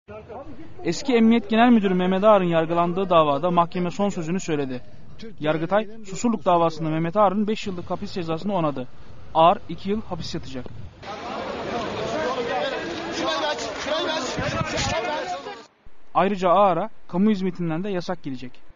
Eski Emniyet Genel Müdürü Mehmet Ağar'ın yargılandığı davada mahkeme son sözünü söyledi. Yargıtay, Susurluk davasında Mehmet Ağar'ın 5 yıllık hapis cezasını onadı. Ağar 2 yıl hapis yatacak. Ayrıca Ağar'a kamu hizmetinden de yasak gelecek.